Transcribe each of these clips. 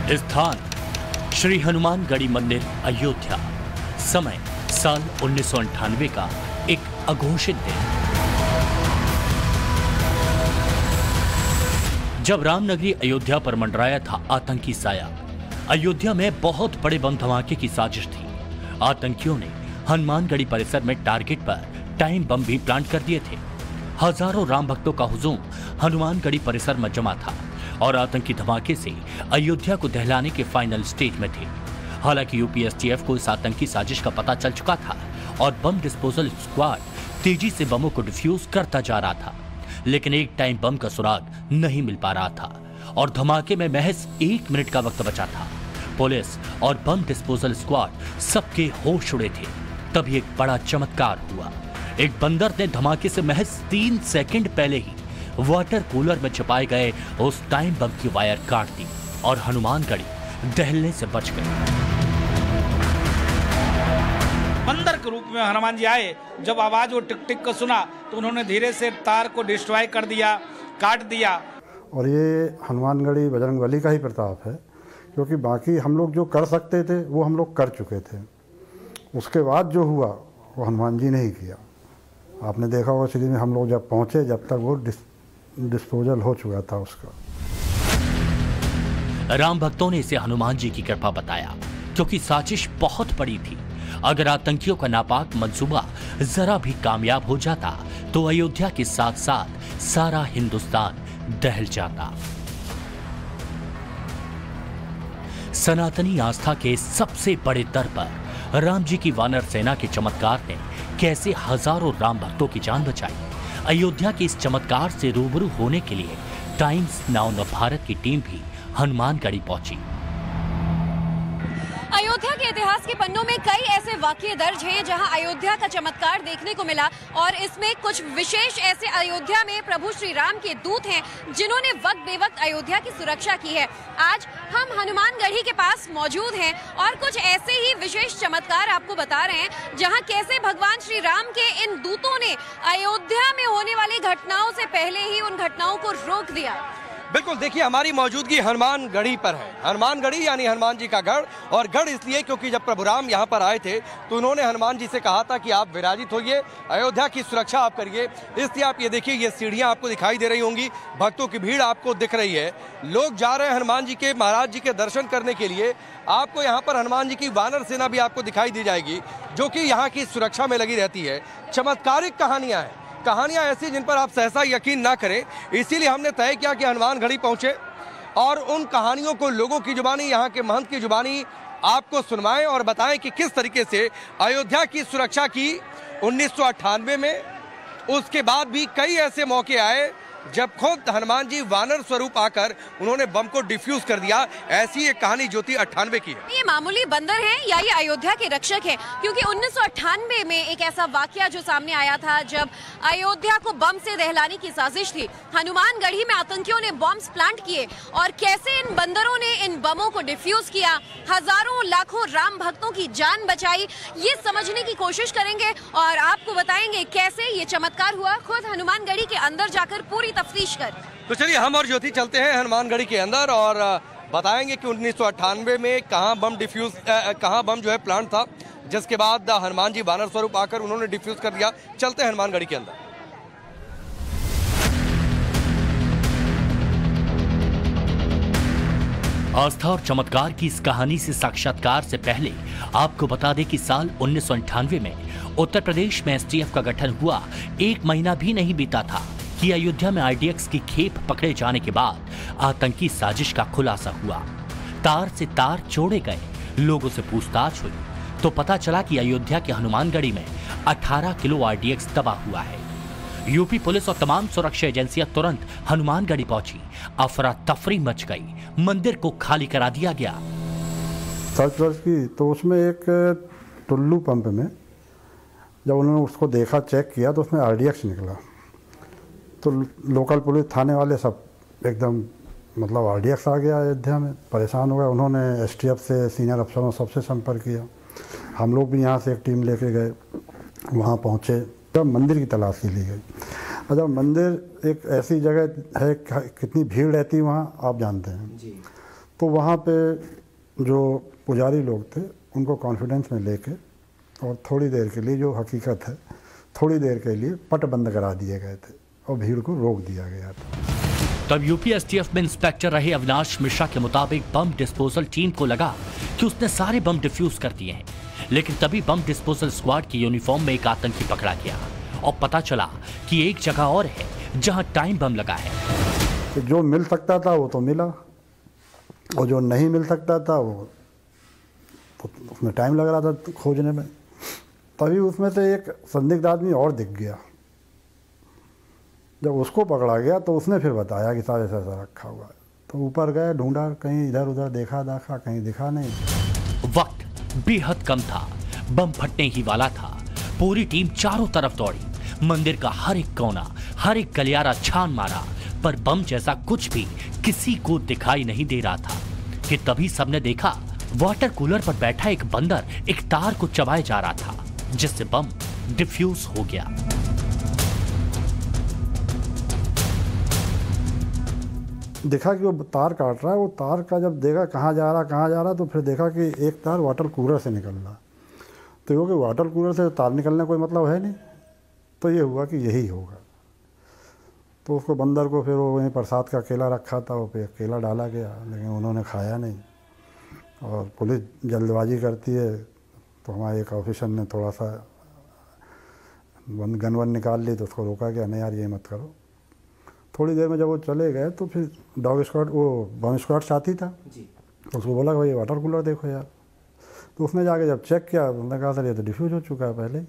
स्थान श्री हनुमानगढ़ी मंदिर, अयोध्या। समय साल 1998 का एक अघोषित दिन, जब रामनगरी अयोध्या पर मंडराया था आतंकी साया। अयोध्या में बहुत बड़े बम धमाके की साजिश थी। आतंकियों ने हनुमानगढ़ी परिसर में टारगेट पर टाइम बम भी प्लांट कर दिए थे। हजारों राम भक्तों का हुजूम हनुमानगढ़ी परिसर में जमा था और आतंकी धमाके से अयोध्या को दहलाने के फाइनल स्टेज में थे। हालांकि यूपीएसटीएफ को इस आतंकी साजिश का पता चल चुका था और बम डिस्पोजल स्क्वाड तेजी से बमों को डिफ्यूज करता जा रहा था, लेकिन एक टाइम बम का सुराग नहीं मिल पा रहा था और धमाके में महज 1 मिनट का वक्त बचा था। पुलिस और बम डिस्पोजल स्क्वाड सबके होश उड़े थे। तभी एक बड़ा चमत्कार हुआ। एक बंदर ने धमाके से महज 3 सेकंड पहले ही वाटर कूलर में छिपाए गए उस टाइम बम की वायर काट दी और हनुमानगढ़ी दहलने से बच गई। बंदर के रूप में हनुमान जी आए। जब आवाज वो टिक टिक को सुना तो उन्होंने धीरे से तार को डिस्ट्रॉय कर दिया, काट दिया। और ये हनुमानगढ़ी बजरंगबली का ही प्रताप है, क्योंकि बाकी हम लोग जो कर सकते थे वो हम लोग कर चुके थे। उसके बाद जो हुआ वो हनुमान जी ने ही किया। आपने देखा होगा सीधी में हम लोग जब पहुंचे, जब तक वो डिस्पोजल हो चुका था उसका। राम भक्तों ने इसे हनुमान जी की कृपा बताया, क्योंकि साजिश बहुत बड़ी थी। अगर आतंकियों का नापाक मंसूबा जरा भी कामयाब हो जाता तो अयोध्या के साथ साथ सारा हिंदुस्तान दहल जाता। सनातनी आस्था के सबसे बड़े दर पर राम जी की वानर सेना के चमत्कार ने कैसे हजारों राम भक्तों की जान बचाई। अयोध्या के इस चमत्कार से रूबरू होने के लिए टाइम्स नाउ भारत की टीम भी हनुमानगढ़ी पहुंची। अयोध्या के इतिहास के पन्नों में कई ऐसे वाकये दर्ज हैं जहां अयोध्या का चमत्कार देखने को मिला, और इसमें कुछ विशेष ऐसे अयोध्या में प्रभु श्री राम के दूत हैं जिन्होंने वक्त बेवक्त अयोध्या की सुरक्षा की है। आज हम हनुमानगढ़ी के पास मौजूद हैं और कुछ ऐसे ही विशेष चमत्कार आपको बता रहे हैं जहां कैसे भगवान श्री राम के इन दूतों ने अयोध्या में होने वाली घटनाओं से पहले ही उन घटनाओं को रोक दिया। बिल्कुल, देखिए हमारी मौजूदगी हनुमानगढ़ी पर है। हनुमानगढ़ी यानी हनुमान जी का गढ़, और गढ़ इसलिए क्योंकि जब प्रभु राम यहाँ पर आए थे तो उन्होंने हनुमान जी से कहा था कि आप विराजित होइए, अयोध्या की सुरक्षा आप करिए। इसलिए आप ये देखिए, ये सीढ़ियाँ आपको दिखाई दे रही होंगी, भक्तों की भीड़ आपको दिख रही है। लोग जा रहे हैं हनुमान जी के, महाराज जी के दर्शन करने के लिए। आपको यहाँ पर हनुमान जी की वानर सेना भी आपको दिखाई दी जाएगी, जो कि यहाँ की सुरक्षा में लगी रहती है। चमत्कारिक कहानियाँ हैं, कहानियां ऐसी जिन पर आप सहसा यकीन ना करें। इसीलिए हमने तय किया कि हनुमानगढ़ी पहुंचे और उन कहानियों को लोगों की जुबानी, यहाँ के महंत की जुबानी आपको सुनवाएं और बताएं कि किस तरीके से अयोध्या की सुरक्षा की 1998 में। उसके बाद भी कई ऐसे मौके आए जब खुद हनुमान जी वानर स्वरूप आकर उन्होंने बम को डिफ्यूज कर दिया। ऐसी एक कहानी जो थी 98 की है। ये मामूली बंदर हैं या ये अयोध्या के रक्षक हैं? क्योंकि 1998 में एक ऐसा वाकया जो सामने आया था जब अयोध्या को बम से दहलाने की साजिश थी। हनुमानगढ़ी में आतंकियों ने बम्स प्लांट किए और कैसे इन बंदरों ने इन बमों को डिफ्यूज किया, हजारों लाखों राम भक्तों की जान बचाई, ये समझने की कोशिश करेंगे और आपको बताएंगे कैसे ये चमत्कार हुआ, खुद हनुमानगढ़ी के अंदर जाकर पूरी तफ्तीश कर। तो चलिए हम और ज्योति चलते हैं हनुमानगढ़ी के अंदर और बताएंगे कि 1998 में कहां बम जो है प्लांट था, जिसके बाद हनुमान जी वानर स्वरूप आकर उन्होंने डिफ्यूज कर दिया। चलते हैं हनुमानगढ़ी के अंदर। आस्था और चमत्कार की इस कहानी से साक्षात्कार से पहले आपको बता दें कि साल 1998 में उत्तर प्रदेश में एसटीएफ का गठन हुआ 1 महीना भी नहीं बीता था कि अयोध्या में आरडीएक्स की खेप पकड़े जाने के बाद आतंकी साजिश का खुलासा हुआ। तार से तार जोड़े गए, लोगों से पूछताछ हुई तो पता चला कि अयोध्या के हनुमानगढ़ी में 18 किलो आरडीएक्स दबा हुआ है। यूपी पुलिस और तमाम सुरक्षा एजेंसियां तुरंत हनुमानगढ़ी पहुंची। अफरा तफरी मच गई, मंदिर को खाली करा दिया गया। सर्च वर्च की तो उसमें एक टुल्लू पंप में जब उन्होंने उसको देखा, चेक किया तो उसमें आरडीएक्स निकला। तो लोकल पुलिस थाने वाले सब एकदम मतलब आरडीएक्स आ गया अयोध्या में, परेशान हो गए। उन्होंने एसटीएफ से, सीनियर अफसरों सबसे संपर्क किया। हम लोग भी यहाँ से एक टीम लेके गए, वहाँ पहुँचे, तब मंदिर की तलाशी ली गई। और जब मंदिर एक ऐसी जगह है, कितनी भीड़ रहती है वहाँ आप जानते हैं जी। तो वहाँ पे जो पुजारी लोग थे उनको कॉन्फिडेंस में लेके और थोड़ी देर के लिए, जो हकीकत है, थोड़ी देर के लिए पट बंद करा दिए गए थे और भीड़ को रोक दिया गया था। तब यूपी एसटीएफ में इंस्पेक्टर रहे अविनाश मिश्रा के मुताबिक बम डिस्पोजल टीम को लगा कि उसने सारे बम डिफ्यूज कर दिए हैं, लेकिन तभी बम डिस्पोजल स्क्वाड की यूनिफॉर्म में एक आतंकी पकड़ा गया और पता चला कि एक जगह और है जहां टाइम बम लगा है। तो जो मिल सकता था वो तो मिला और जो नहीं मिल सकता था वो तो उसमें टाइम लग रहा था खोजने में। तभी उसमें से एक संदिग्ध आदमी और दिख गया। जब उसको पकड़ा गया तो उसने फिर बताया कि सारे ऐसा रखा हुआ है। तो ऊपर गए, ढूंढा, कहीं इधर उधर देखा कहीं दिखा नहीं। वक्त बेहद कम था, बम फटने ही वाला था। पूरी टीम चारों तरफ दौड़ी, मंदिर का हर एक कोना, हर एक गलियारा छान मारा, पर बम जैसा कुछ भी किसी को दिखाई नहीं दे रहा था कि तभी सबने देखा वाटर कूलर पर बैठा एक बंदर एक तार को चबाए जा रहा था, जिससे बम डिफ्यूज हो गया। देखा कि वो तार काट रहा है। वो तार का जब देखा कहाँ जा रहा, तो फिर देखा कि एक तार वाटर कूलर से निकल रहा। तो क्योंकि वाटर कूलर से तार निकलने कोई मतलब है नहीं, तो ये हुआ कि यही होगा। तो उसको बंदर को फिर वो वहीं प्रसाद का केला रखा था, वो पे केला डाला गया, लेकिन उन्होंने खाया नहीं। और पुलिस जल्दबाजी करती है, तो हमारे एक ऑफिसर ने थोड़ा सा गन वन निकाल ली, तो उसको रोका गया, नहीं यार ये मत करो। थोड़ी देर में जब वो चले गए तो फिर डॉग स्क्वाड, वो बम स्क्वाड साथी था जी, तो उसको बोला भाई वाटर कूलर देखो यार। तो उसने जाके जब चेक किया, उसने कहा सर ये तो डिफ्यूज हो चुका है पहले ही।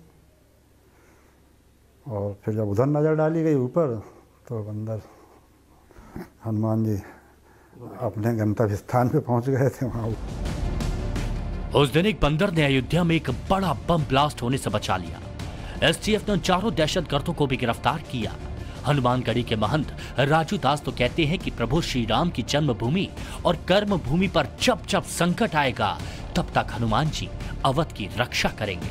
और फिर जब उधर नज़र डाली गई ऊपर, तो अंदर हनुमान जी अपने गंतव्य स्थान पे पहुंच गए थे वहाँ। उस दिन एक बंदर ने अयोध्या में एक बड़ा बम ब्लास्ट होने से बचा लिया। एसटीएफ ने उन चारों दहशतगर्दों को भी गिरफ्तार किया। हनुमानगढ़ी के महंत राजू दास तो कहते हैं कि प्रभु श्री राम की जन्मभूमि और कर्म भूमि पर जब जब संकट आएगा, तब तक हनुमान जी अवध की रक्षा करेंगे।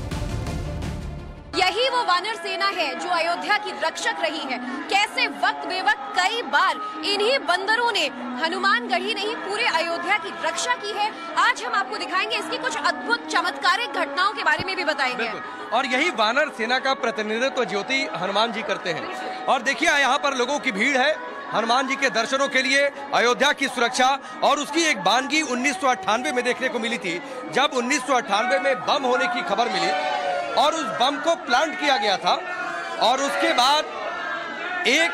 यही वो वानर सेना है जो अयोध्या की रक्षक रही है। कैसे वक्त बेवक्त कई बार इन्हीं बंदरों ने हनुमानगढ़ी नहीं पूरे अयोध्या की रक्षा की है। आज हम आपको दिखाएंगे इसकी कुछ अद्भुत चमत्कारिक घटनाओं के बारे में भी बताएंगे। और यही वानर सेना का प्रतिनिधित्व ज्योति हनुमान जी करते हैं। और देखिए यहाँ पर लोगों की भीड़ है हनुमान जी के दर्शनों के लिए, अयोध्या की सुरक्षा। और उसकी एक बानगी 1998 में देखने को मिली थी, जब 1998 में बम होने की खबर मिली और उस बम को प्लांट किया गया था। और उसके बाद एक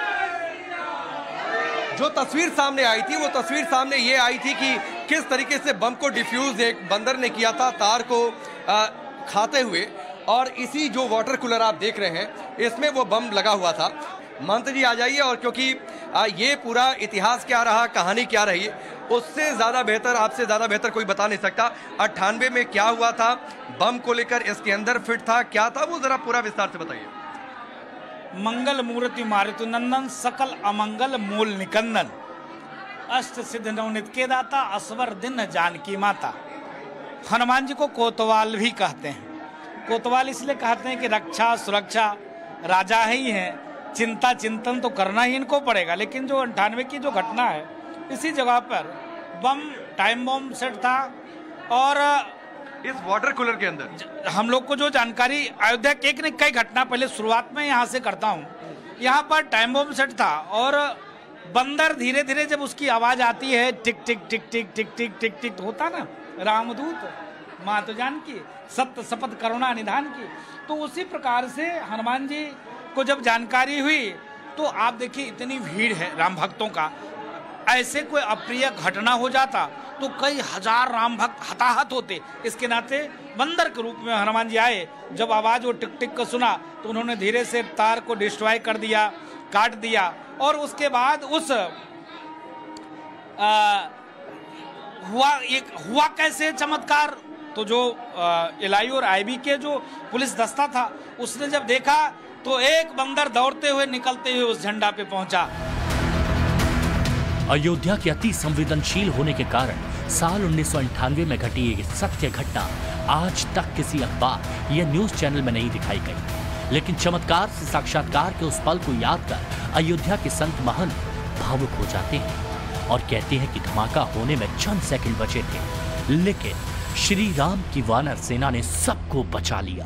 जो तस्वीर सामने आई थी, वो तस्वीर सामने ये आई थी कि किस तरीके से बम को डिफ्यूज एक बंदर ने किया था तार को खाते हुए। और इसी जो वाटर कूलर आप देख रहे हैं, इसमें वो बम लगा हुआ था। महंत जी आ जाइए, और क्योंकि ये पूरा इतिहास क्या रहा, कहानी क्या रही, उससे ज़्यादा बेहतर, आपसे ज़्यादा बेहतर कोई बता नहीं सकता। 98 में क्या हुआ था, बम को लेकर इसके अंदर फिट था, क्या था, वो जरा पूरा विस्तार से बताइए। मंगल मूर्ति मारुति नंदन, सकल अमंगल मूल निकंदन, अष्ट सिद्ध नवनित के दाता, असवर दिन जानकी माता। हनुमान जी को कोतवाल भी कहते हैं। कोतवाल इसलिए कहते हैं कि रक्षा सुरक्षा राजा ही हैं, चिंता चिंतन तो करना ही इनको पड़ेगा। लेकिन जो 98 की जो घटना है, इसी जगह पर टाइम बम सेट था। और इस वाटर कूलर के अंदर हम लोग को जो जानकारी अयोध्या के एक ने कई घटना, पहले शुरुआत में यहाँ से करता हूँ, यहाँ पर टाइम बम सेट था। और बंदर धीरे धीरे जब उसकी आवाज आती है, टिक टिक टिक टिक टिक टिक टिक टिक होता ना, रामदूत माँ तो जानकी, सत्य शपथ करुणा निधान की। तो उसी प्रकार से हनुमान जी को जब जानकारी हुई, तो आप देखिए इतनी भीड़ है राम भक्तों का। ऐसे कोई अप्रिय घटना हो जाता तो कई हजार राम भक्त हताहत होते। इसके नाते बंदर के रूप में हनुमान जी आए। जब आवाज वो टिक टिक को सुना, तो उन्होंने धीरे से तार को डिस्ट्रॉय कर दिया, काट दिया। और उसके बाद उस हुआ कैसे चमत्कार, तो जो एलआई और आईबी के जो पुलिस दस्ता था, उसने जब देखा तो एक बंदर दौड़ते हुए निकलते हुए उस झंडा पे पहुंचा। अयोध्या के अति संवेदनशील होने के कारण साल 1998 में घटी एक सत्य घटना आज तक किसी अखबार या न्यूज चैनल में नहीं दिखाई गई। लेकिन चमत्कार से साक्षात्कार के उस पल को याद कर अयोध्या के संत महंत भावुक हो जाते हैं। और कहते हैं कि धमाका होने में चंद सेकंड बचे थे, लेकिन श्री राम की वानर सेना ने सबको बचा लिया।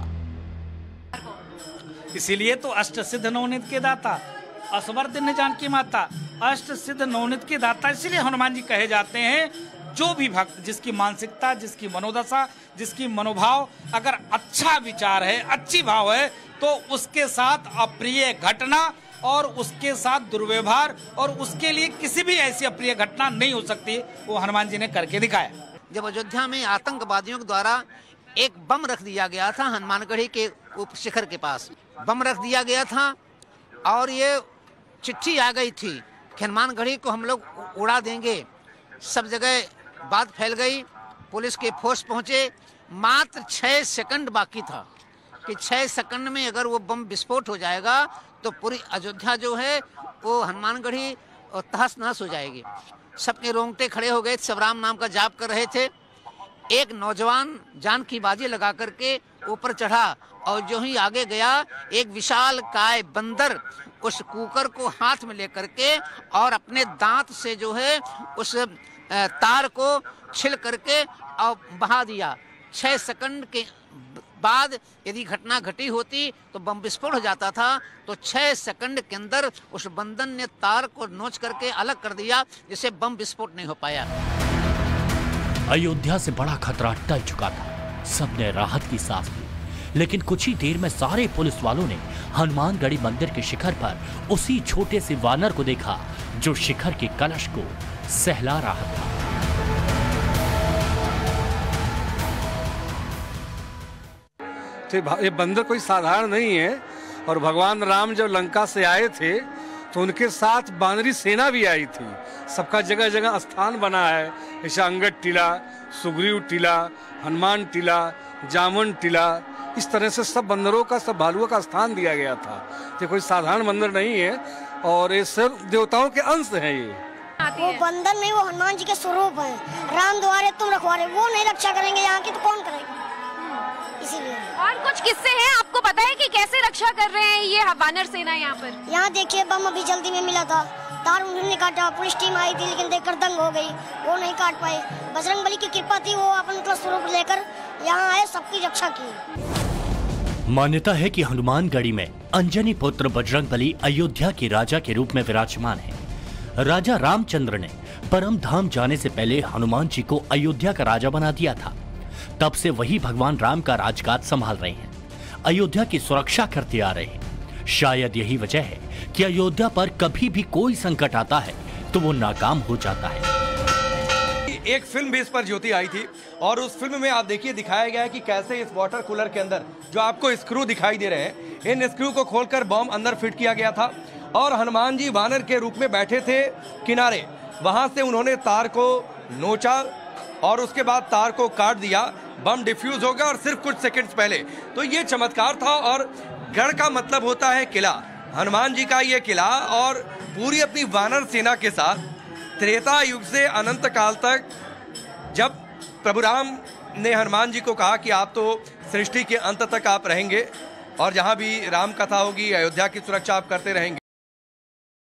इसीलिए तो अष्ट सिद्ध नवनीत के दाता, असवर्धन जानकी माता, अष्ट सिद्ध नवनीत के दाता इसीलिए हनुमान जी कहे जाते हैं। जो भी भक्त, जिसकी मानसिकता, जिसकी मनोदशा, जिसकी मनोभाव, अगर अच्छा विचार है, अच्छी भाव है, तो उसके साथ अप्रिय घटना और उसके साथ दुर्व्यवहार और उसके लिए किसी भी ऐसी अप्रिय घटना नहीं हो सकती, वो हनुमान जी ने करके दिखाया। जब अयोध्या में आतंकवादियों के द्वारा एक बम रख दिया गया था, हनुमानगढ़ी के उप शिखर के पास बम रख दिया गया था और ये चिट्ठी आ गई थी कि हनुमानगढ़ी को हम लोग उड़ा देंगे। सब जगह बात फैल गई, पुलिस के फोर्स पहुंचे। मात्र 6 सेकंड बाकी था कि 6 सेकंड में अगर वो बम विस्फोट हो जाएगा तो पूरी अयोध्या जो है वो हनुमानगढ़ी तहस नहस हो जाएगी। सबके रोंगटे खड़े हो गए। सब राम नाम का जाप कर रहे थे। एक नौजवान जान की बाजी लगा करके ऊपर चढ़ा और जो ही आगे गया, एक विशाल काय बंदर उस कुकर को हाथ में लेकर के और अपने दांत से जो है उस तार को छिल करके और बहा दिया। 6 सेकंड के बाद यदि घटना घटी होती तो बम विस्फोट हो जाता था। तो 6 सेकंड के अंदर उस बंदर ने तार को नोच करके अलग कर दिया, जिससे बम विस्फोट नहीं हो पाया। अयोध्या से बड़ा खतरा टल चुका था। सबने राहत की सांस ली, लेकिन कुछ ही देर में सारे पुलिस वालों ने हनुमानगढ़ी मंदिर के शिखर पर उसी छोटे से वानर को देखा जो शिखर के कलश को सहला रहा था। ये बंदर कोई साधारण नहीं है। और भगवान राम जब लंका से आए थे तो उनके साथ बानरी सेना भी आई थी। सबका जगह जगह स्थान बना है, जैसे अंगद टीला, सुग्रीव टीला, हनुमान टीला, जामुन टीला, इस तरह से सब बंदरों का, सब भालुओं का स्थान दिया गया था। ये कोई साधारण बंदर नहीं है और ये सब देवताओं के अंश हैं। ये वो बंदर नहीं, वो हनुमान जी के स्वरूप है। राम द्वारे तुम रखवारे, वो नहीं रक्षा करेंगे यहाँ की तो कौन करेगा? इसीलिए। और कुछ किस्से हैं, आपको पता है कि कैसे रक्षा कर रहे हैं ये वानर सेना यहाँ पर? यहाँ देखिए, बम अभी जल्दी में मिला था, तार उन्होंने काटा, पुलिस टीम आई थी लेकिन देखकर दंग हो गई, वो नहीं काट पाए। बजरंगबली की कृपा थी, वो अपना स्वरूप लेकर यहाँ आए, सबकी रक्षा की। मान्यता है कि हनुमानगढ़ी में अंजनी पुत्र बजरंगबली अयोध्या के राजा के रूप में विराजमान है। राजा रामचंद्र ने परम धाम जाने से पहले हनुमान जी को अयोध्या का राजा बना दिया था। तब से वही भगवान राम का राजकाज संभाल रहे हैं, अयोध्या की सुरक्षा करते आ रहे हैं। शायद यही वजह है कि अयोध्या पर कभी भी कोई संकट आता है तो वो नाकाम हो जाता है। एक फिल्म भी इस पर ज्योति आई थी और उस फिल्म में आप देखिए दिखाया गया है कि कैसे इस वाटर कूलर के अंदर जो आपको स्क्रू दिखाई दे रहे हैं, इन स्क्रू को खोलकर बम अंदर फिट किया गया था और हनुमान जी वानर के रूप में बैठे थे किनारे। वहां से उन्होंने तार को नोचा और उसके बाद तार को काट दिया, बम डिफ्यूज हो गया और सिर्फ कुछ सेकंड्स पहले। तो ये चमत्कार था। और गढ़ का मतलब होता है किला। हनुमान जी का ये किला और पूरी अपनी वानर सेना के साथ त्रेता युग से अनंत काल तक, जब प्रभु राम ने हनुमान जी को कहा कि आप तो सृष्टि के अंत तक आप रहेंगे और जहाँ भी राम कथा होगी, अयोध्या की सुरक्षा आप करते रहेंगे।